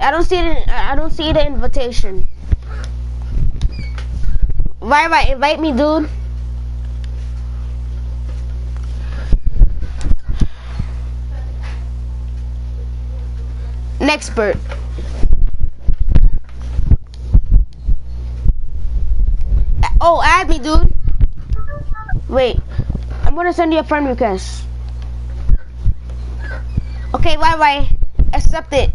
I don't see it. I don't see the invitation. Right. Invite me, dude. Nextpert. Oh, add me, dude. Wait, I'm gonna send you a friend request. Okay, bye. Accept it.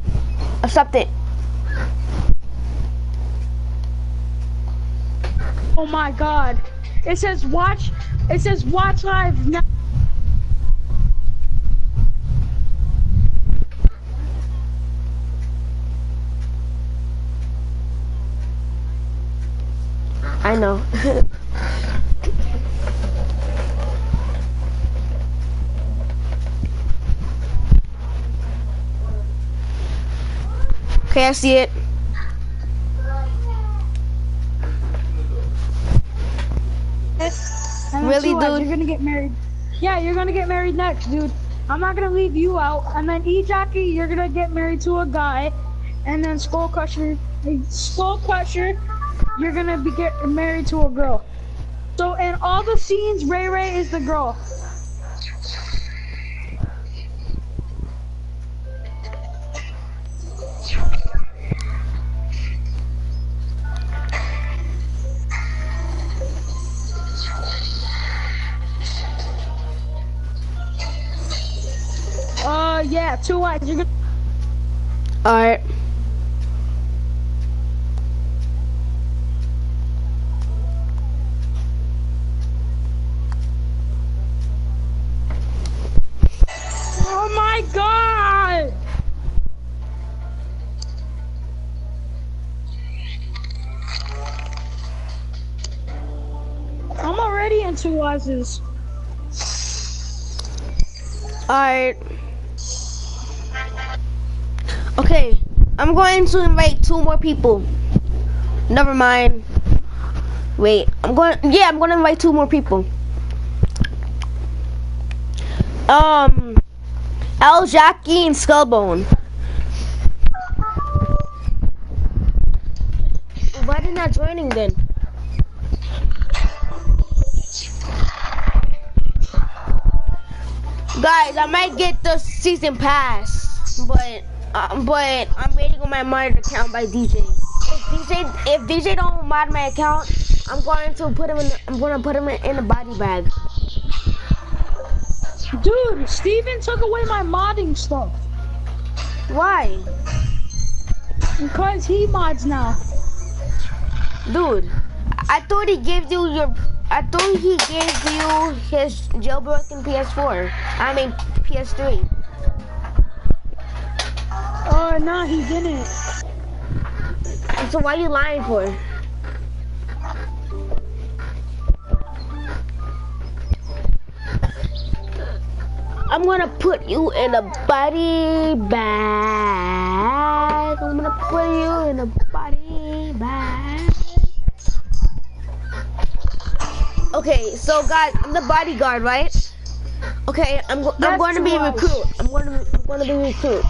Oh my God! It says watch live now. I know. Okay, I see it. Really, dude? You're gonna get married. Yeah, you're gonna get married next, dude. I'm not gonna leave you out. And then Jackie, you're gonna get married to a guy. And then Skull Crusher, you're gonna be getting married to a girl. So in all the scenes, Ray is the girl. Yeah, 2 eyes. You're gonna. All right. Oh my God! I'm already in 2 eyes. All right. Okay, I'm going to invite 2 more people. Never mind. Wait, I'm going to invite 2 more people. L, Jackie, and Skullbone. Why are they not joining then? Guys, I might get the season pass, but I'm waiting on my mod account by DJ. If DJ don't mod my account, I'm going to put him in the body bag. Dude, Steven took away my modding stuff. Why? Because he mods now. Dude, I thought he gave you his jailbroken PS4. I mean PS3. No, he didn't. So why are you lying for? I'm gonna put you in a body bag. I'm gonna put you in a body bag. Okay, so guys, I'm the bodyguard, right? Okay, I'm going to be recruit. I'm going to be recruit.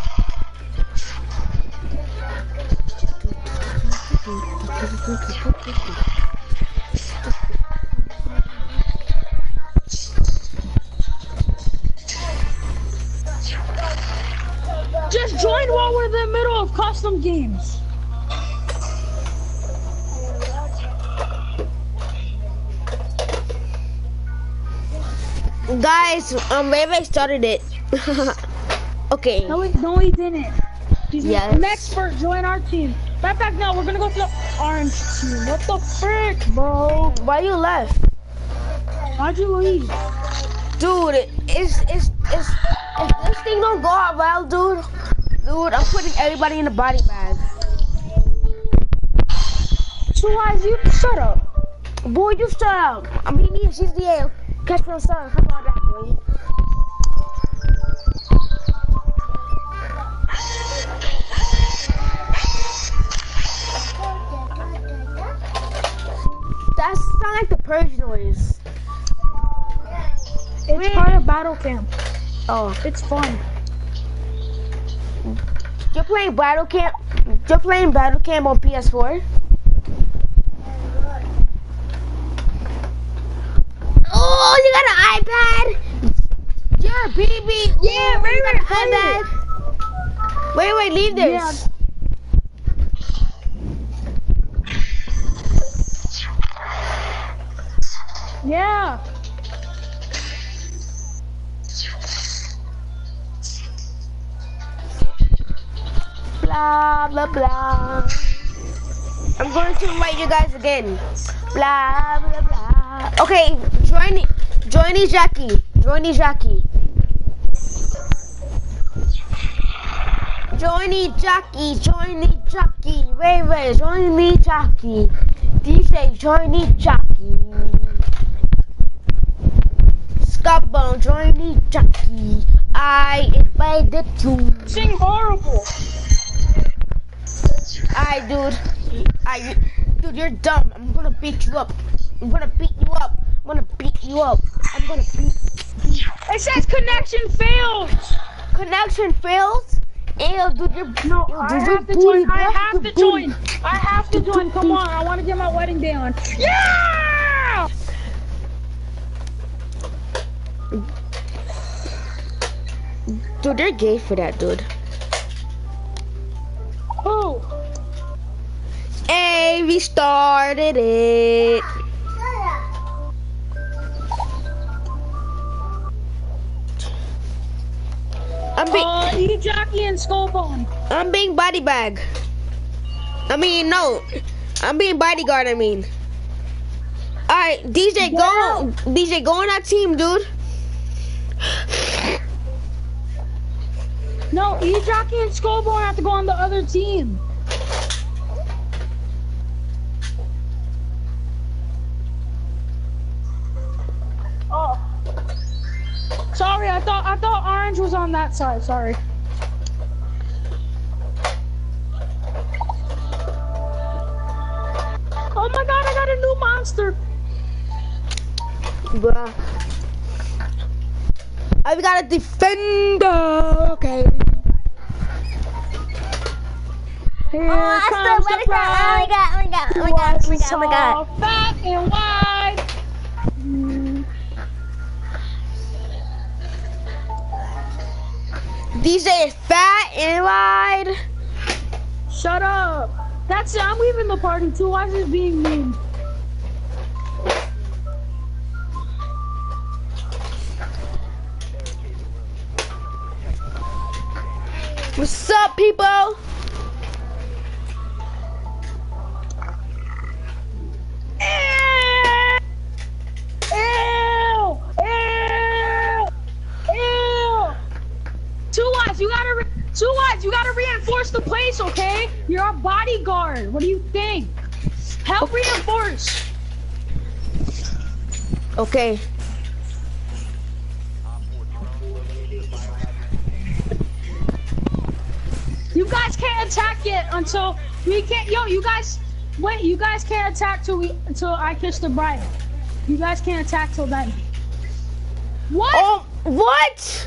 Just join while we're in the middle of custom games. Guys, Ray started it. Okay. No, he didn't. He's an expert. Join our team. Matter of fact, no, we're gonna go to the orange team. What the frick, bro? Why you left? Why'd you leave? Dude, if this thing don't go out well, dude, I'm putting everybody in the body bag. 2 eyes, you shut up. Boy, you shut up. I mean, she's the catch from sun. How about that, boy? That sounds like the purge noise. It's part of battle camp. Oh, it's fun. You're playing battle camp? You're playing Battle Cam on PS4? Oh, you got an iPad? You're a BB. Yeah, Oh, you got an play iPad. Wait, leave this. Yeah. Yeah. Blah, blah, blah. I'm going to invite you guys again. Blah, blah, blah. Okay, join Jackie. Join Jackie. Join Jackie. Ray, join me, Jackie. DJ, join me, Jackie. Scabone, join me, Jackie. I invited you. Sing horrible. Dude, you're dumb. I'm gonna beat you up. I'm gonna beat you up. It says connection failed. Connection fails? Ew, dude, you're... No, dude, I you're have to booty, join. I bro. have You're to booty. join. I have to join. Come on, I want to get my wedding day on. Yeah! Dude, you're gay for that, dude. Who? Hey, we started it. E-Jockey and Skullbone. I'm being body bag. No. I'm being bodyguard, Alright, DJ, go on that team, dude. No, E-Jockey and Skullbone have to go on the other team. Oh. Sorry, I thought Orange was on that side, sorry. Oh my god, I got a new monster. Bruh. I've got a defender. Okay. Here comes the bride. Oh my god. Fat and wide. DJ is fat and wide. Shut up. That's it. I'm leaving the party too. Why is this being mean? What's up, people? You gotta reinforce the place, okay? You're a bodyguard. What do you think? Help reinforce. Okay. You guys can't attack yet until we can't. Yo, you guys, wait. You guys can't attack until I kiss the bride. You guys can't attack till then. What? Oh, what?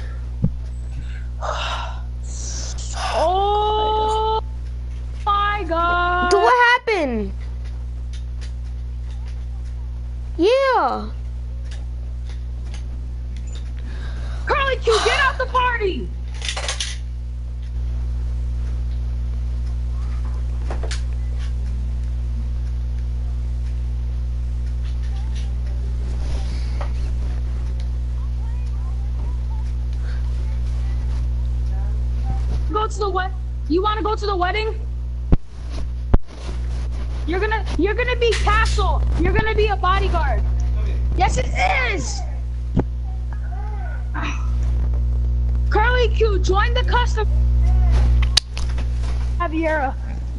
Oh my god. Dude, what happened? Yeah. Curly Q, get out the party. Go to the what? You want to go to the wedding? You're gonna be Castle. You're gonna be a bodyguard. Yes, it is. Curly Q, join the custom. Javiera.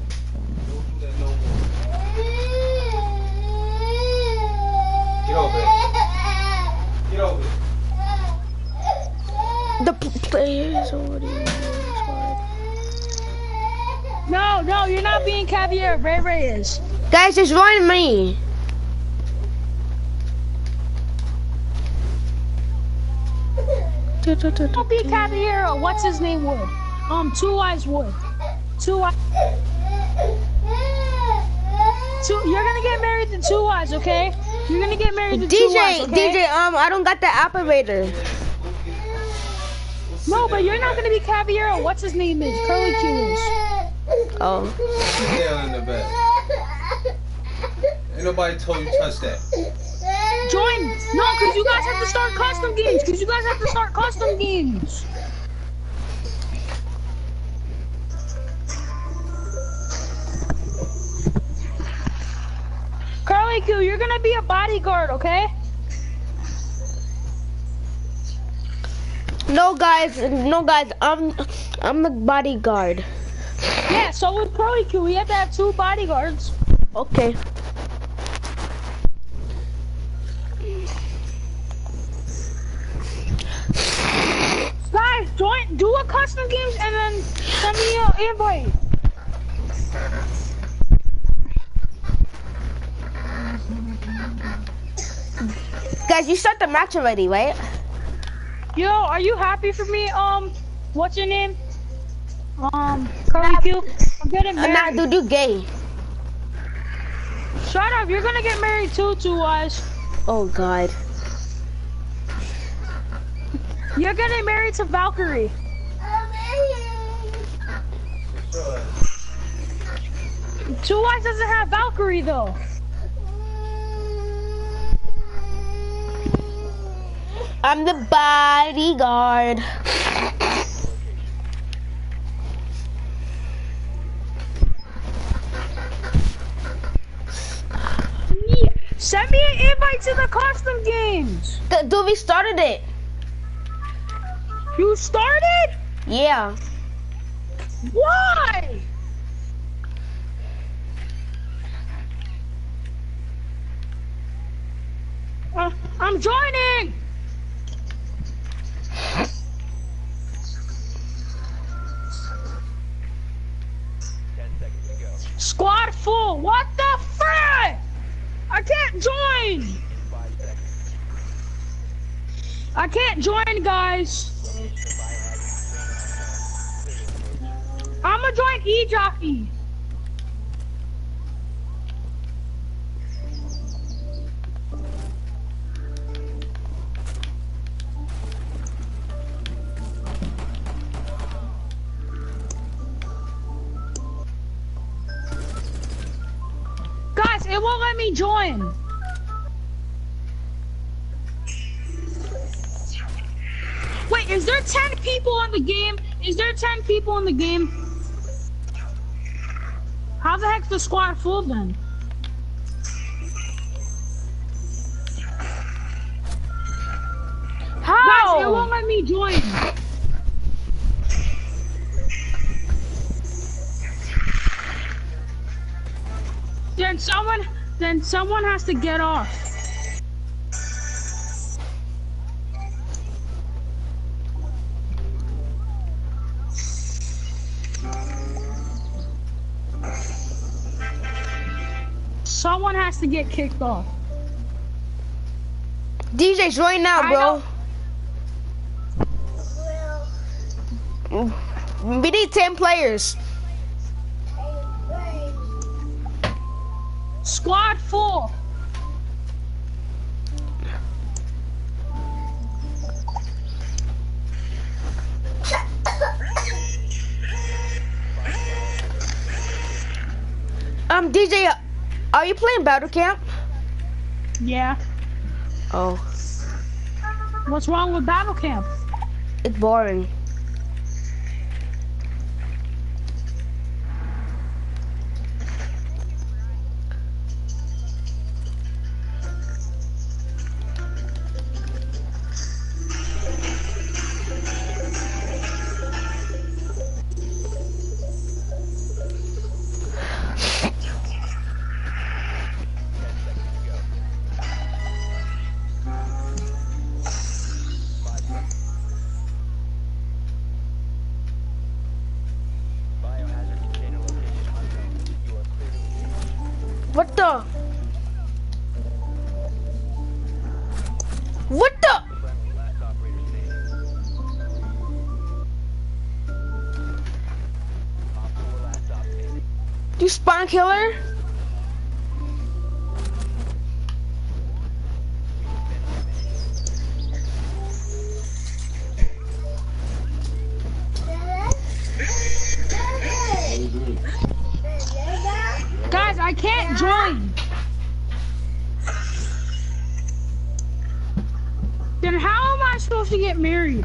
Get over it. Get over it. The players already. No, you're not being Caviar. Ray is. Guys, just join me. Don't be Caviar. What's his name would? Two Eyes would. You're gonna get married to Two Eyes, okay? You're gonna get married to Two Eyes, okay? DJ, I don't got the operator. No, but you're not gonna be Caballero. What's his name is? Curly Q is. Oh. Down in the bed. Ain't nobody told you touch that. Join. No, because you guys have to start custom games. Curly Q, you're gonna be a bodyguard, okay? No guys, I'm the bodyguard. Yeah, so with Curly Q, we have to have 2 bodyguards. Okay. Guys, do a custom games and then send me an invite. Guys, you start the match already, right? Yo, are you happy for me? What's your name? Curly Q. I'm getting married. Nah, dude, you gay. Shut up, you're gonna get married too, Two Eyes. Oh God. You're getting married to Valkyrie. Two Eyes doesn't have Valkyrie though. I'm the bodyguard. Yeah. Send me an invite to the custom games. Dude, we started it. You started? Yeah. Why? I'm joining. Squad full. What the frick? I can't join. I can't join, guys. I'm gonna join E-Jockey. Guys, it won't let me join. Wait, is there 10 people on the game? Is there 10 people in the game? How the heck's the squad full then? How? Guys, it won't let me join. Then someone has to get off. Someone has to get kicked off. DJ, join now, bro. We need 10 players. Squad full. DJ, are you playing Battle Camp? Yeah. Oh. What's wrong with Battle Camp? It's boring. What the? What the? You spawn killer? Guys, I can't join. Then how am I supposed to get married?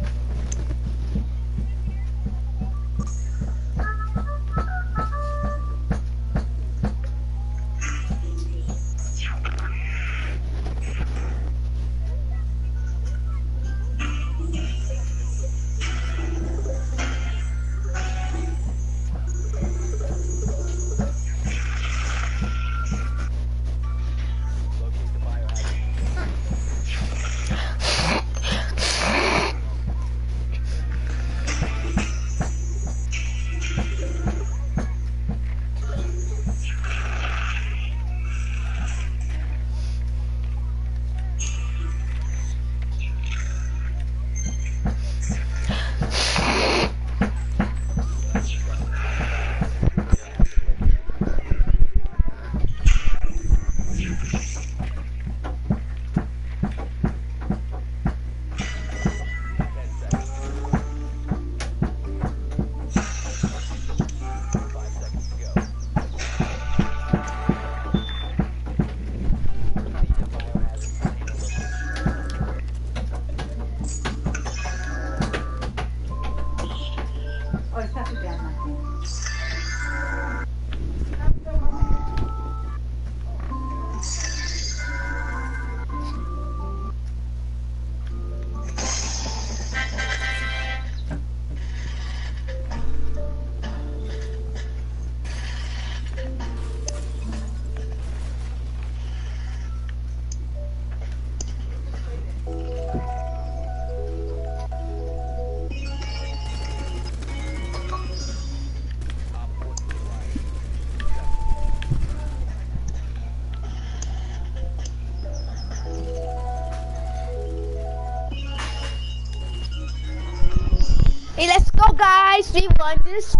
Hey, let's go, guys. We won this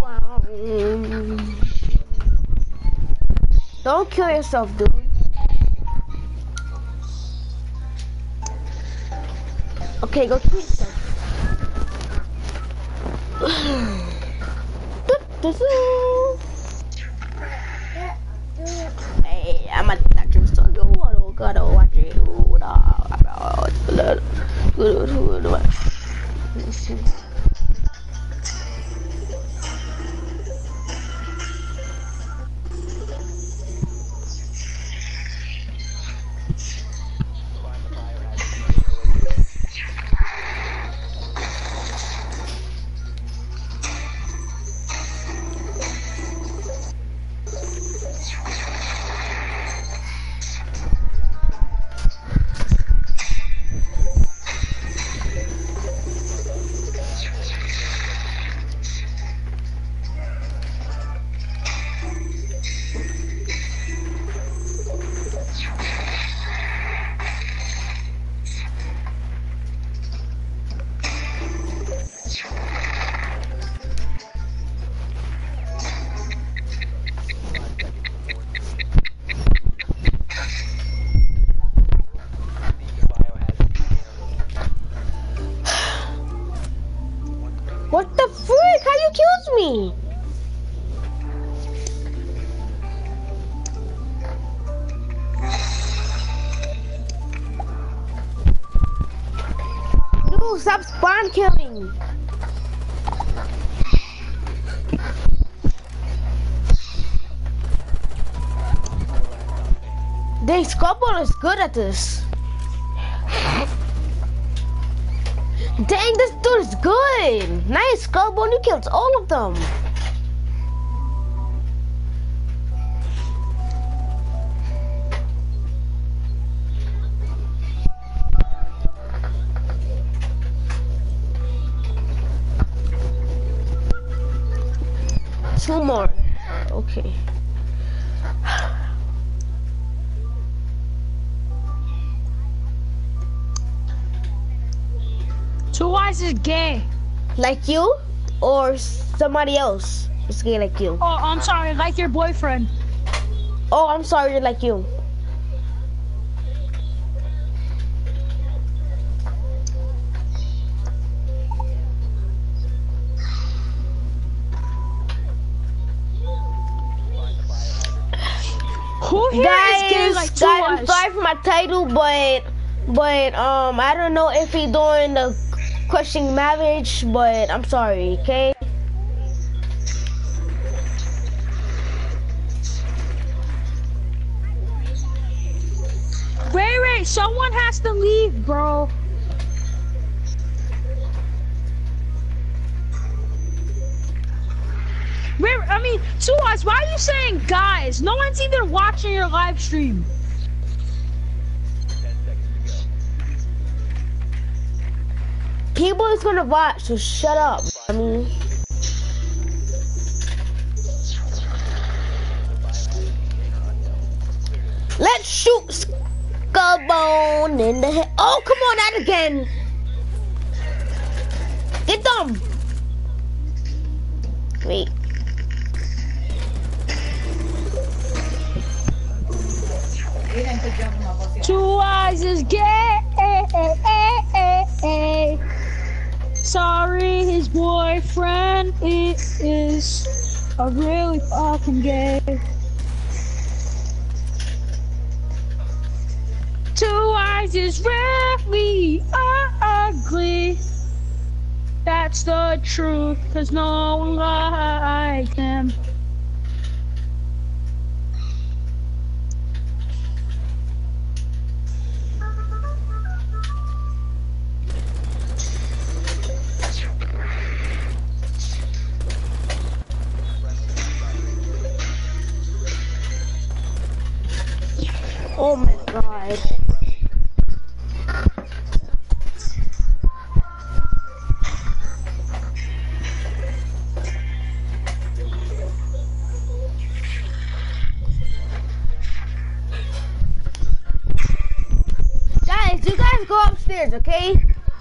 round. Don't kill yourself, dude. Okay, go kill yourself. Hey, I'm a doctor, so I don't gotta watch it. What the frick? How you killed me? No, stop spawn killing. Dang, Scorpion is good at this. Dang, this dude is good. Nice, Scorpion, you killed all of them. Two more. Okay. Two Eyes is gay. Like you or somebody else? It's gay like you. Oh, I'm sorry, like your boyfriend. Oh, I'm sorry, like you. Who here is gay like Two I'm Eyes? sorry for my title, but I don't know if he doing the questioning marriage, but I'm sorry, okay? Wait, someone has to leave, bro. Wait, I mean, Two Eyes, why are you saying guys? No one's even watching your live stream. People is gonna watch, so shut up. I mean, let's shoot Skullbone in the head. Oh, come on, that again. Get them. Wait. Two Eyes is gay. Sorry, his boyfriend is a really fucking gay. Two Eyes is really ugly. That's the truth, cause no one likes him. Oh my god. Guys, you guys go upstairs, okay?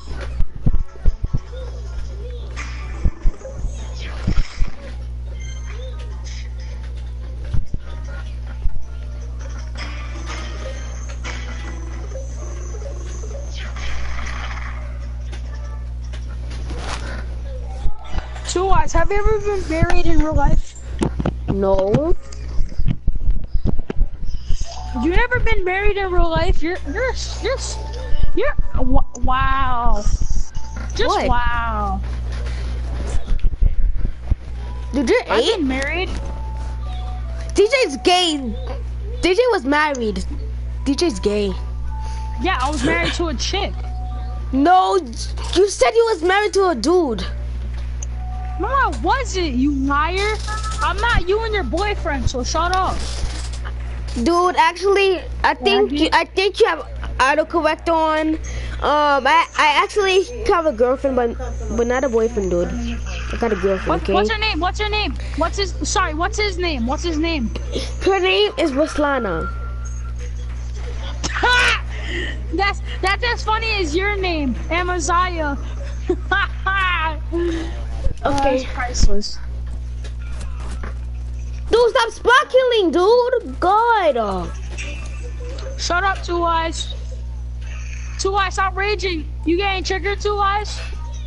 Two Eyes, have you ever been married in real life? No. You never been married in real life? Wow. Just What? wow. Dude, you're I've 8? been married. DJ's gay. DJ was married. DJ's gay. Yeah, I was married to a chick. No, you said you was married to a dude. No, I wasn't, you liar. I'm not you and your boyfriend, so shut up. Dude, actually, I think you have autocorrect on. I actually have a girlfriend, but not a boyfriend, dude. I got a girlfriend. Okay. What's her name? What's her name? What's his name? What's his name? Her name is Ruslana. That's as funny as your name, Amaziah. Okay. That's priceless. Dude, stop spot killing, dude. God. Shut up, Two Eyes. Two Eyes, stop raging. You getting triggered, Two Eyes?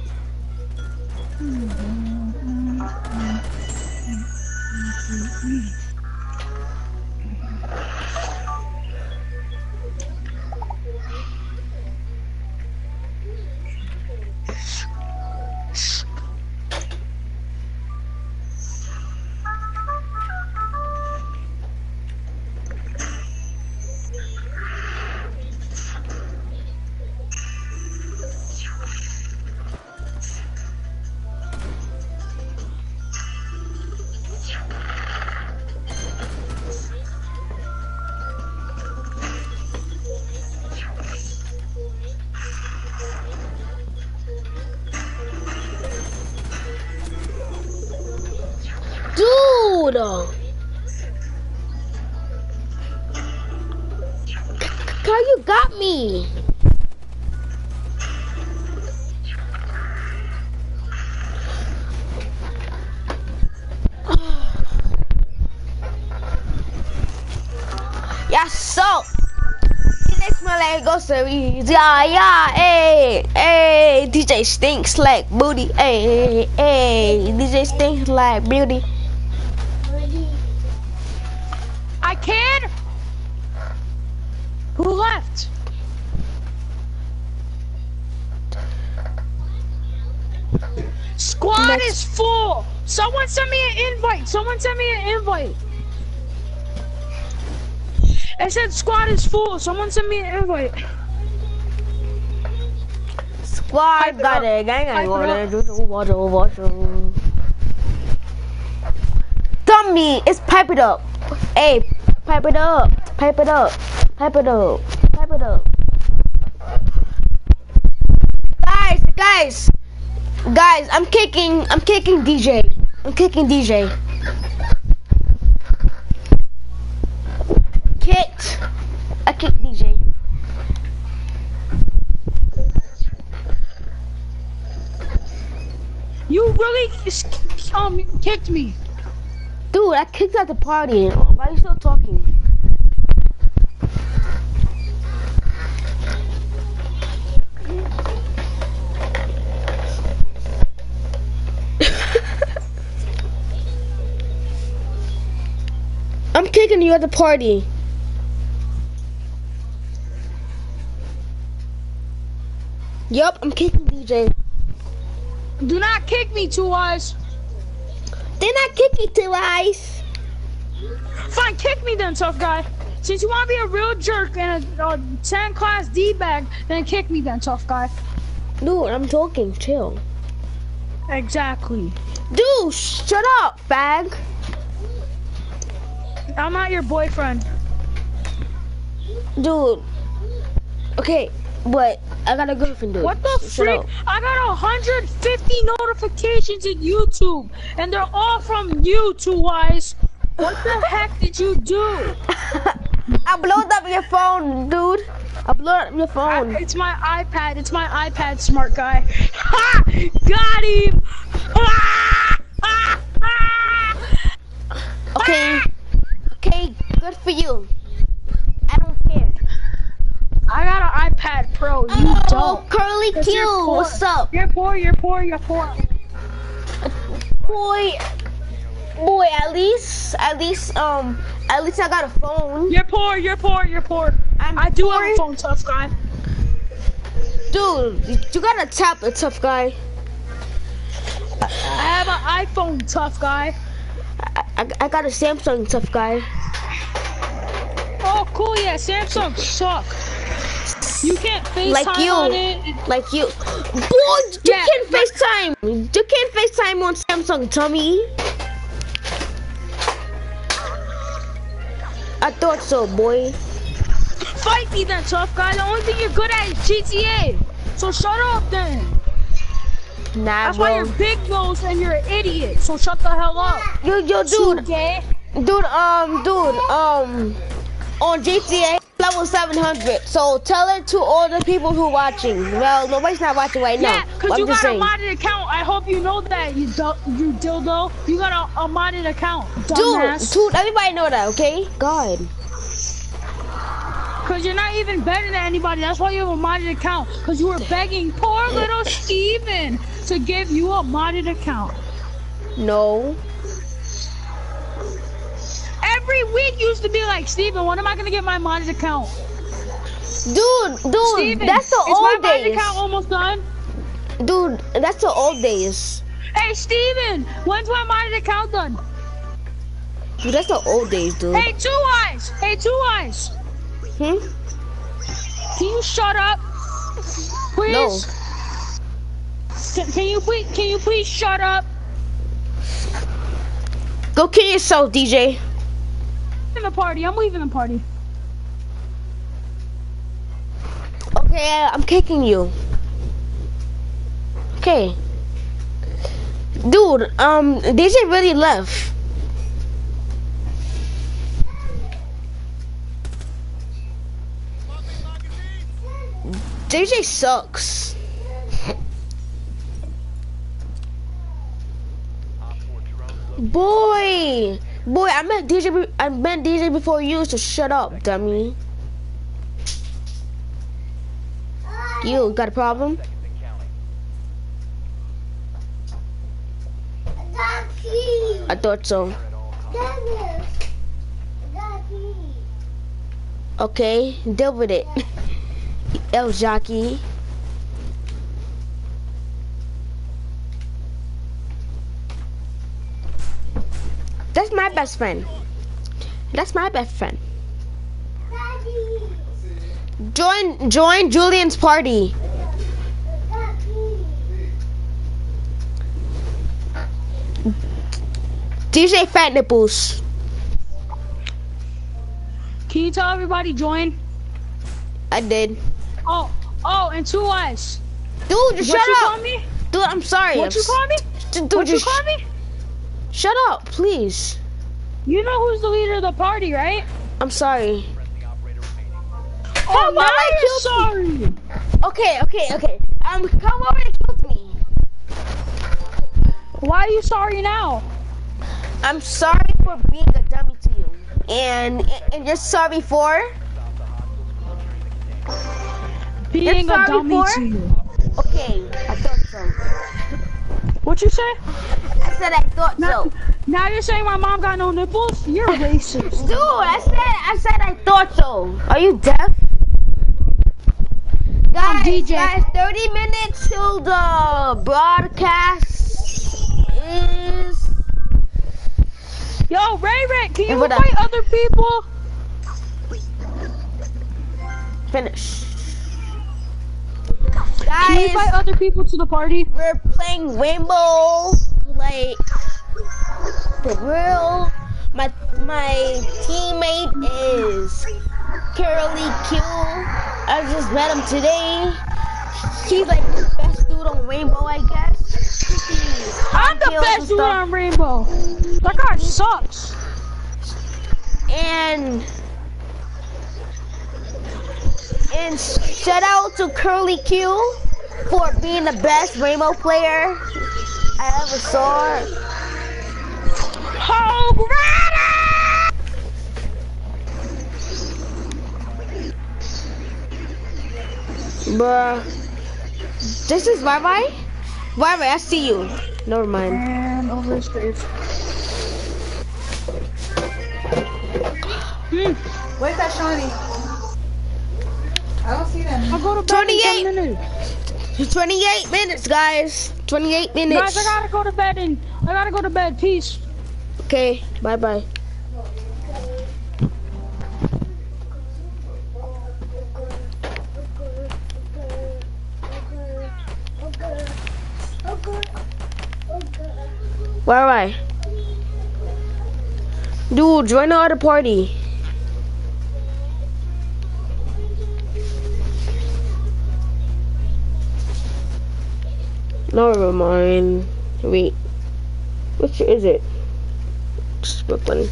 Dude. How you got me? Y'all suck. They smell like groceries. Yeah, hey. DJ stinks like booty. Hey. DJ stinks like beauty. I can. Who left? Squad is full. Someone send me an invite. I said squad is full. Someone send me an invite. Squad got it. Gang, I want to watch. Dummy, it's pipe it up. Hey, pipe it up. Guys, I'm kicking DJ. I kicked DJ. You really kicked me. Dude, I kicked out the party. Why are you still talking? I'm kicking you at the party. Yup, I'm kicking DJ. Do not kick me, Two Eyes. They're not kicking Two Eyes. Fine, kick me then, tough guy. Since you want to be a real jerk and a 10 class D-bag, then kick me then, tough guy. Dude, I'm talking, chill. Exactly. Dude, shut up, bag. I'm not your boyfriend. Dude. Okay, but I got a girlfriend, dude. What the freak? I got 150 notifications in YouTube, and they're all from you, Two Eyes. What the heck did you do? I blew up your phone, dude. I blew up your phone. It's my iPad. It's my iPad, smart guy. Ha! Got him! Okay. Okay, good for you. I don't care. I got an iPad Pro. You don't. Curly Q, what's up? You're poor. Boy, at least I got a phone. You're poor. I do have a phone, tough guy. Dude, you got a tablet, tough guy. I have an iPhone, tough guy. I got a Samsung, tough guy. Oh, cool, yeah, Samsung suck. You can't FaceTime on it. Like you. Boy, you can't FaceTime. You can't FaceTime on Samsung, Tommy. I thought so, boy. Fight me then, tough guy. The only thing you're good at is GTA. So shut up then. Nah, That's bro. why you're big nose and you're an idiot. So shut the hell up. Yo, dude. Dude, on GTA level 700. So tell it to all the people who are watching. Well, nobody's not watching right now. Yeah, because you got a modded account. I hope you know that, you dildo. You got a modded account, dumbass. Dude, everybody know that, okay? God. Because you're not even better than anybody. That's why you have a modded account. Because you were begging poor little Steven to give you a modded account. No. Every week used to be like, Steven, when am I going to get my modded account? Dude, Steven, that's the old days. Is my modded account almost done? Dude, that's the old days. Hey, Steven, when's my modded account done? Dude, that's the old days, dude. Hey, Two Eyes. Hmm? Can you shut up? Please? No. Can you please shut up? Go kill yourself, DJ. I'm leaving the party. Okay, I'm kicking you. Okay. Dude, DJ really left. DJ sucks. Boy, Boy, I meant DJ before you, so shut up, dummy. You got a problem? I thought so. Okay, deal with it. El Jockey. That's my best friend. That's my best friend. Join Julian's party. DJ Fat Nipples. Can you tell everybody join? I did. Oh, and 2 eyes. Dude, just shut What you up. call me? Dude, I'm sorry. What you call me? Dude, What you just call me? shut up, please. You know who's the leader of the party, right? I'm sorry. Oh, Come over now and you're sorry. Okay. Come over and kill me. Why are you sorry now? I'm sorry for being a dummy to you. And you're sorry for? Being a sorry dummy for? to you. Okay, I thought so. What you say? I said I thought so. Now you're saying my mom got no nipples? You're racist. Dude, I said I thought so. Are you deaf? I'm DJ. Guys, 30 minutes till the broadcast is... Yo, Ray, can you what up? invite other people? Finished. Can you invite Guys, other people to the party? we're playing Rainbow, like, for real. My teammate is Curly Q. I just met him today. He's like the best dude on Rainbow, I guess. I'm the best dude on Rainbow. That guy sucks. And shout out to Curly Q for being the best Rainbow player I ever saw. Oh, Bruh. This is Bye-Bye? Bye-Bye, I see you. Never mind. And over his face. Where's that Shawnee? I don't see them. I'll go to bed in 28. 10 minutes. 28 minutes, guys. 28 minutes. Guys, I gotta go to bed. Peace. Okay, bye-bye. Where am I? Dude, join the other party. Never mind. Wait. Which is it? It's Brooklyn.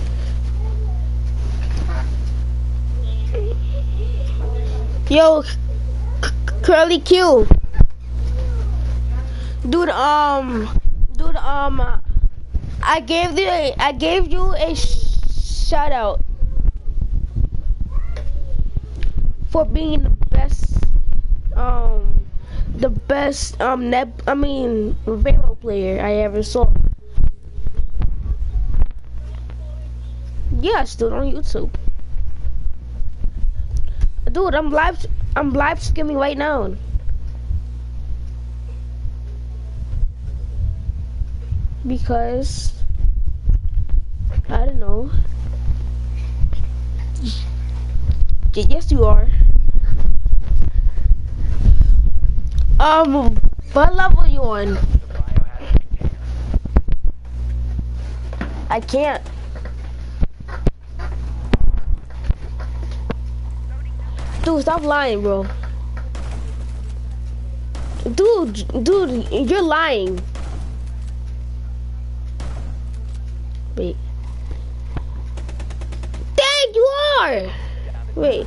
Yo, Curly Q. Dude, I gave you a shout out for being the best Rainbow player I ever saw. Yeah, still on YouTube. Dude, I'm live streaming right now. Because I don't know. Yes, you are. What level are you on? I can't. Dude, stop lying, bro. Dude, you're lying. Wait. Dang, you are! Wait.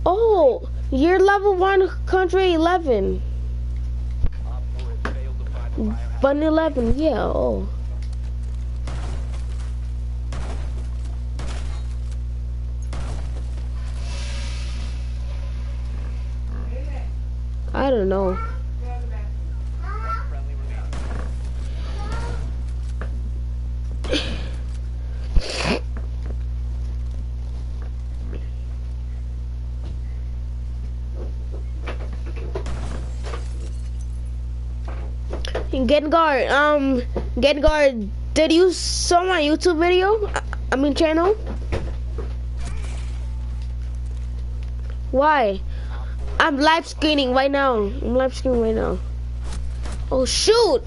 Oh, you're level 1, country 11. Button 11, yeah, oh. I don't know. Gengar, did you saw my YouTube video? I mean channel? Why? I'm live screening right now. I'm live screening right now. Oh shoot!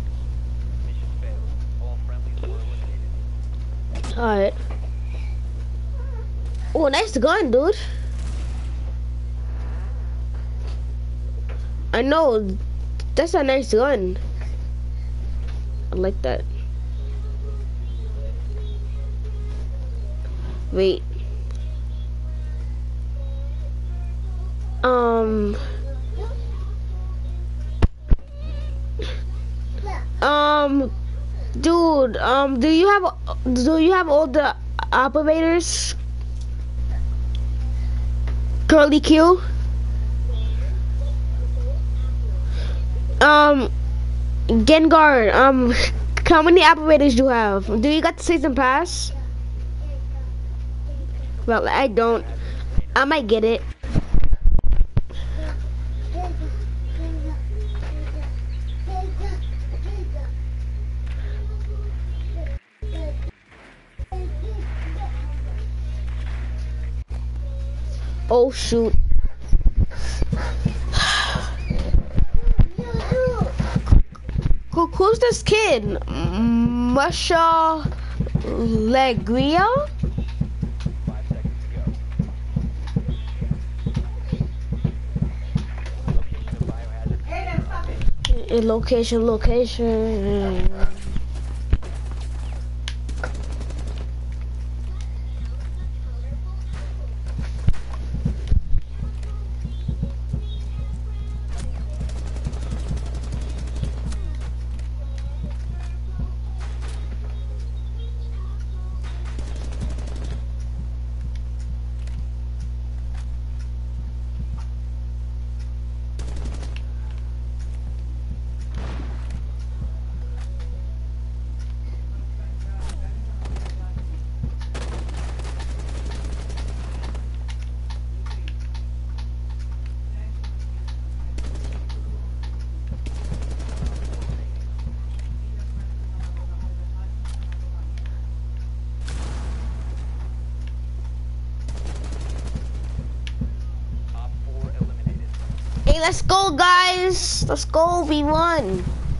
Alright. Oh, nice gun, dude. I know. That's a nice gun. I like that. Wait. Dude, do you have all the operators? Curly Q? Gengar, how many operators do you have? Do you got the season pass? Well, I don't. I might get it. Oh shoot. Who's this kid? Masha Legria? Location. Hey, let's go, guys. Let's go. We won.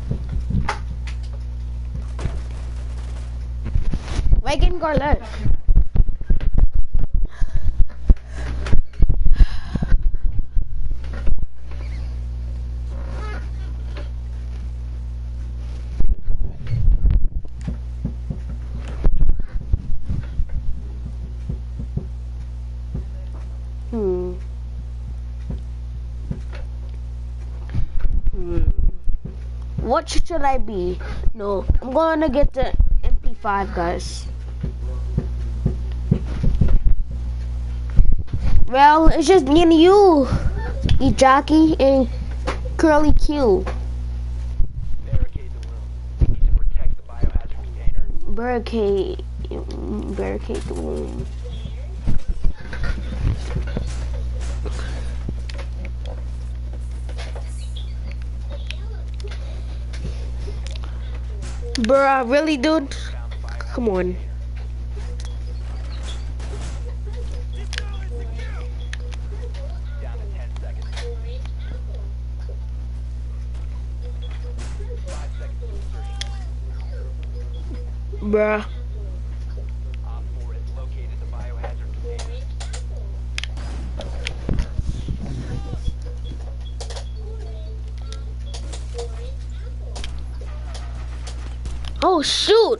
Why Gengar left? What should I be? No, I'm gonna get the MP5, guys. Well, it's just me and you jockey, and Curly Q. Barricade the room. We need to protect the biohazard container. Barricade the room. Bruh, really, dude? Come on. Down to 10 seconds. 5 seconds to insertion. Bruh. Op 4 has located the biohazard container. Oh, shoot.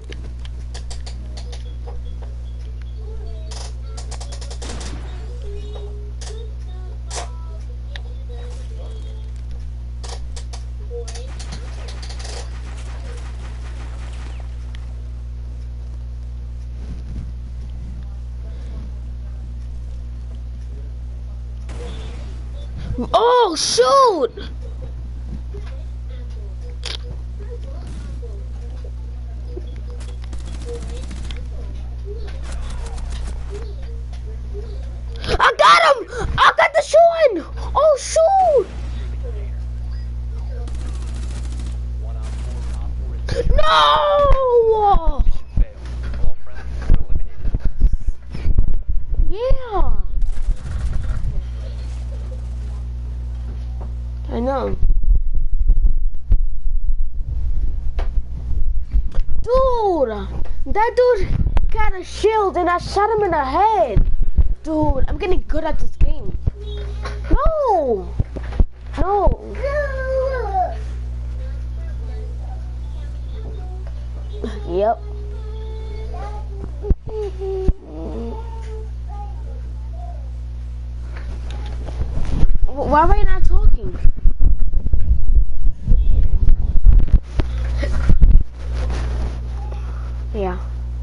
Oh shoot! I got him! I got the shooting! Oh shoot! One on 4 is No! failed. All friendlies were eliminated. Yeah. I know. Dude, that dude got a shield and I shot him in the head. Dude, I'm getting good at this game. No. No. Yep. Why are you not talking? Yeah.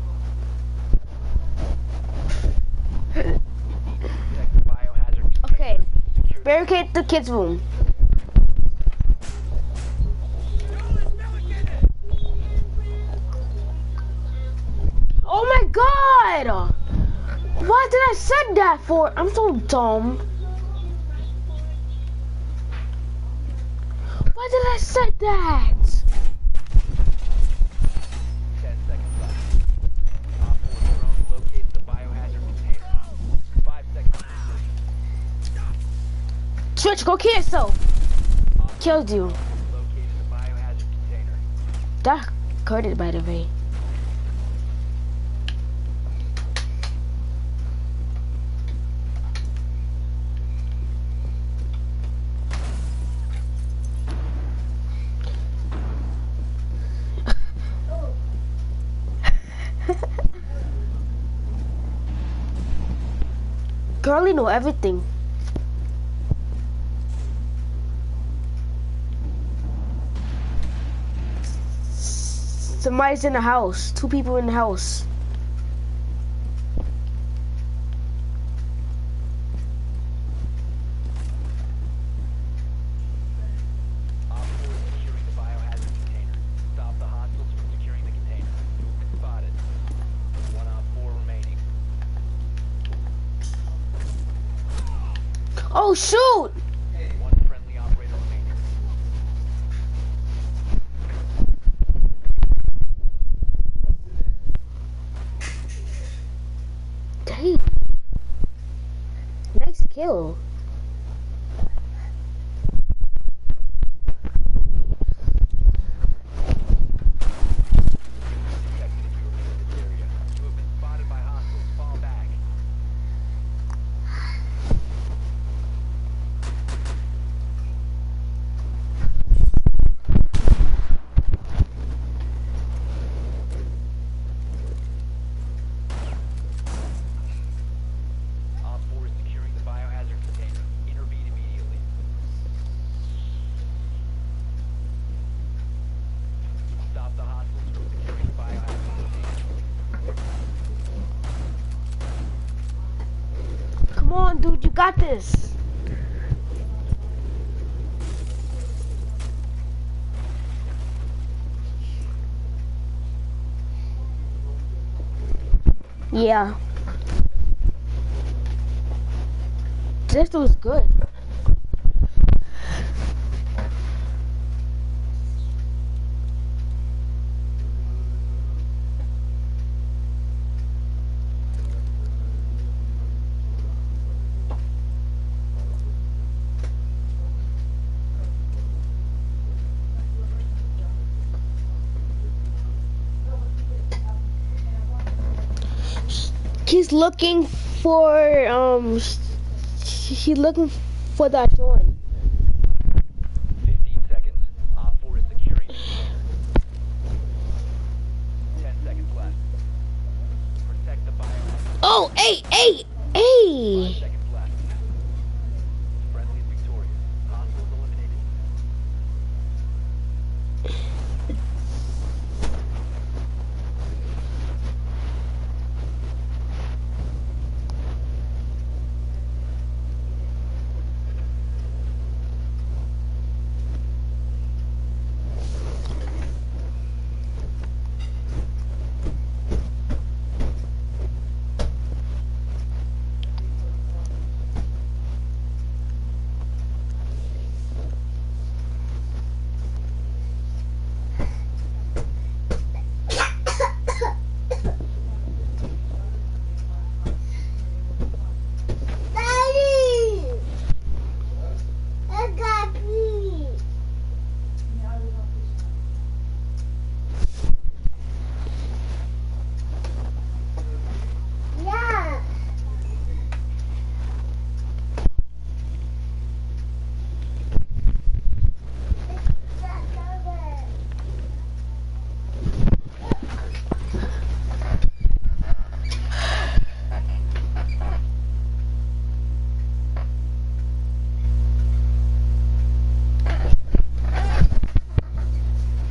Protect the biohazard Okay. container. Barricade the kids' room. Oh my god! Why did I say that for? I'm so dumb. Why did I say that? 10 seconds left. Op 4 drone locates the biohazard container. 5 seconds. Twitch, go kill yourself. Killed you. Located the biohazard container. That hurt it, by the way. Girlie know everything. Somebody's in the house. 2 people in the house. Op 4 is securing the biohazard container. Stop the hostiles from securing the container. Movement spotted. 1 Op 4 remaining. Oh shoot! 1 friendly operator remaining. Dang. Nice kill. Detected if you remain in this area. You have been spotted by hostiles. Fall back. Op 4 is securing the biohazard container. Intervene immediately. Stop the hostiles from securing the biohazard container. Come on, dude, you got this. Yeah. This was good. He's looking for he's looking for that one. 15 seconds. Op 4 is securing the container. 10 seconds left. Protect the biohazard. Oh, hey, 5 hey. seconds left. Friendly is victorious. Hostiles eliminated.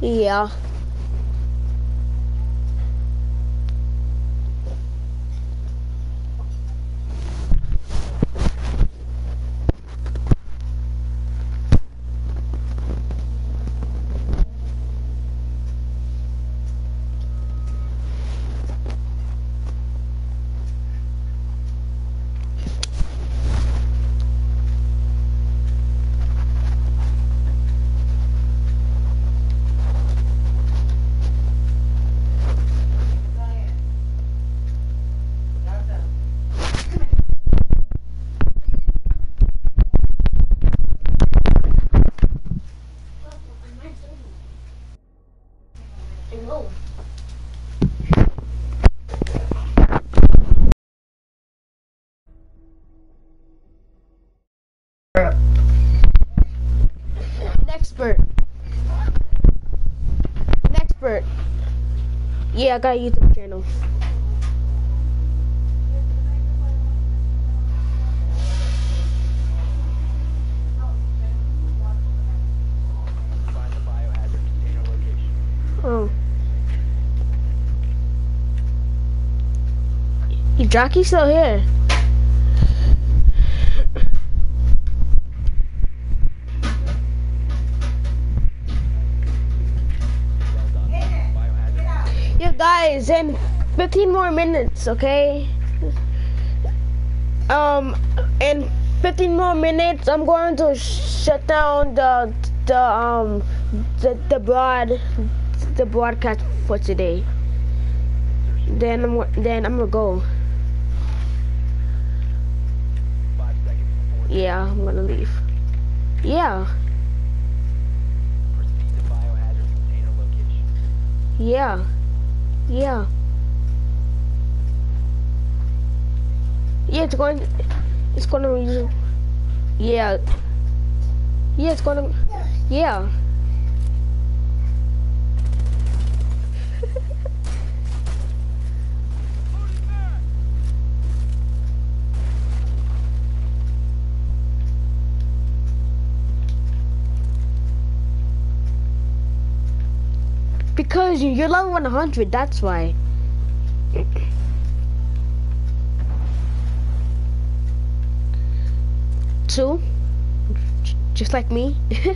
Yeah. Expert. Expert. Yeah, I got a YouTube channel. Find the biohazard container location. Oh. Jockey's still here. Yeah, guys, in 15 more minutes, okay? In 15 more minutes, I'm going to shut down the broadcast for today. Then I'm gonna go. 5 seconds before Yeah, I'm gonna leave. Yeah, proceed to biohazard container location. yeah, yeah. Yeah, it's going to, yeah. Yeah, it's gonna, yeah. Because you're level 100, that's why. Two, just like me.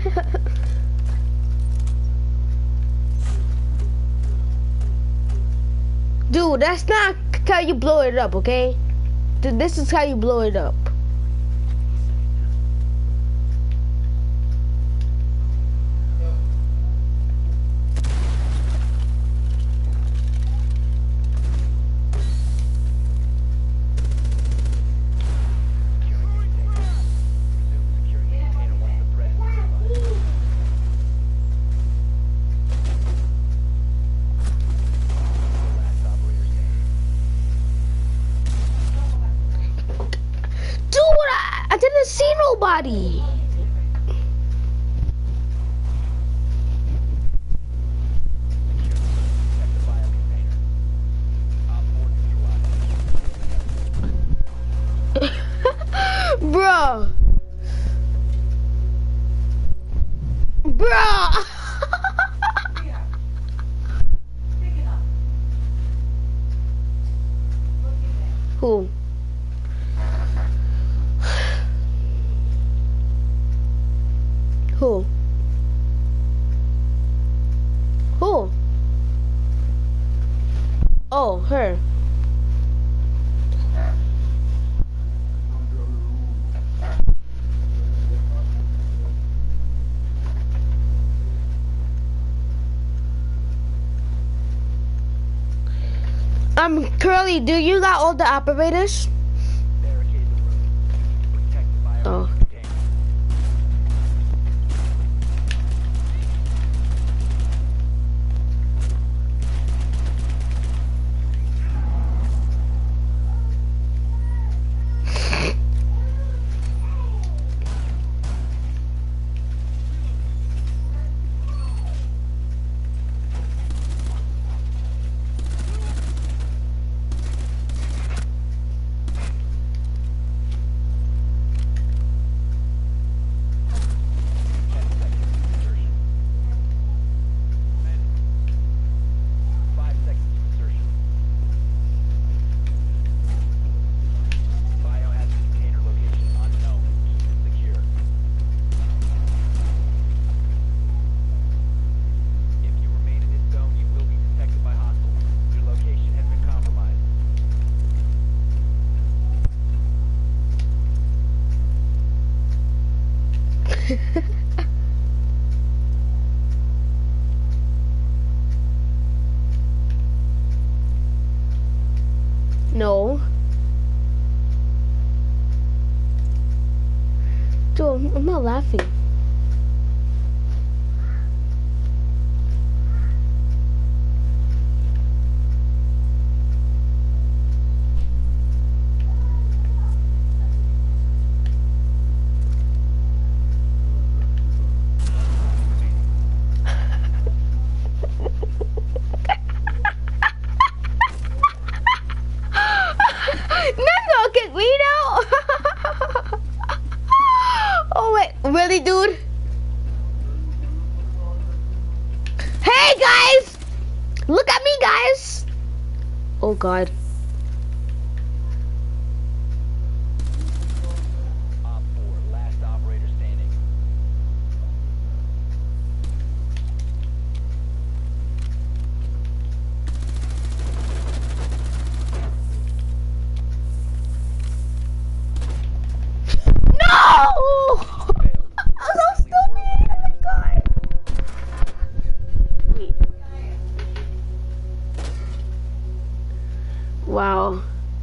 Dude, that's not how you blow it up, okay? This is how you blow it up. I didn't see nobody. Bro. Bro. Who? Who? Who? Oh, her. Curly, do you got all the operators? Oh. No. Dude, I'm not laughing. No, kick me now. Oh wait, really, dude? Hey guys, look at me, guys. Oh God. Op 4, last operator standing. No! Failed. I'm so stupid. Oh my God. Wait. Wow.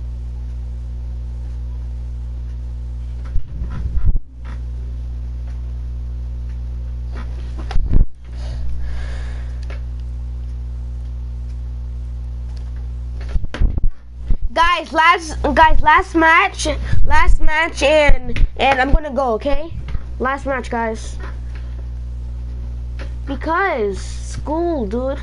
Last match, and I'm gonna go, okay? Last match, guys. Because school, dude.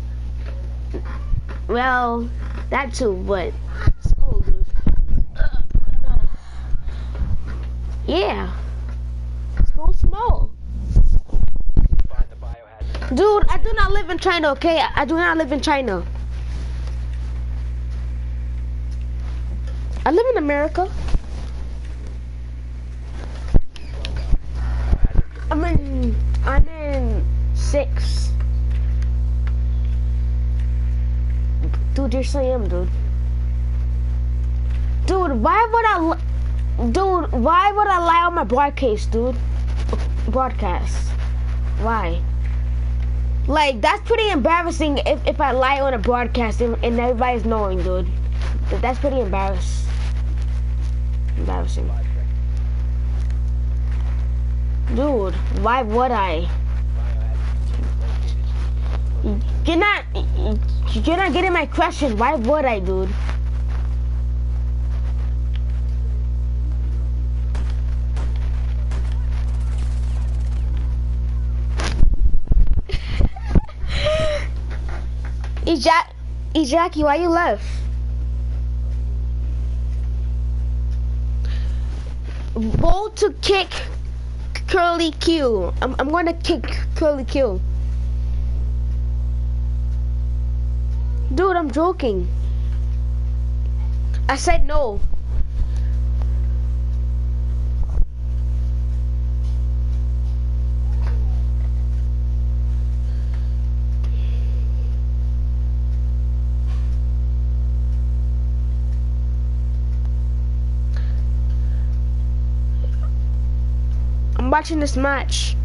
Well, that too, but school, dude. Yeah. School's small. Find the biohazard. Dude, I do not live in China, okay? I do not live in China. I live in America. I'm in 6. Dude, you're so young, dude. Dude, why would I lie on my broadcast, dude? Broadcast. Why? Like, that's pretty embarrassing if I lie on a broadcast and everybody's knowing, dude. That's pretty embarrassing. Dude, why would I? You're not getting my question. Why would I, dude? Jackie, why you left? Vote to kick Curly Q. I'm gonna kick Curly Q. Dude, I'm joking. I said no. I'm watching this match.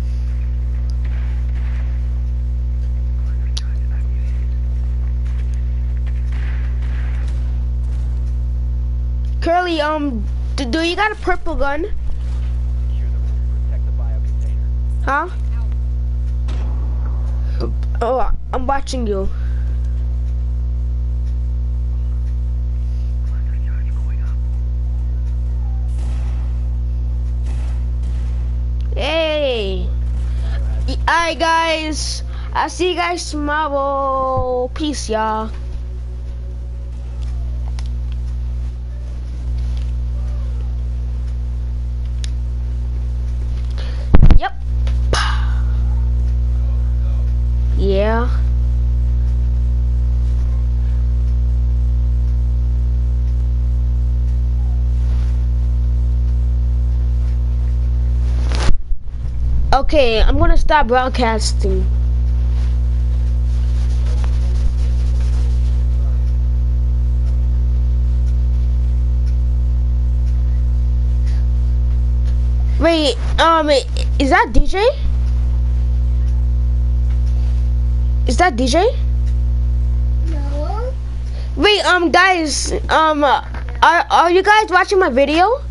Curly, do you got a purple gun? Secure the room. Protect the bio container. Huh? Oh, I'm watching you. Hey! Alright, guys. I'll see you guys tomorrow. Peace, y'all. Yep. Yeah. Okay, I'm gonna stop broadcasting. Wait, is that DJ? Is that DJ? No. Wait, guys, are you guys watching my video?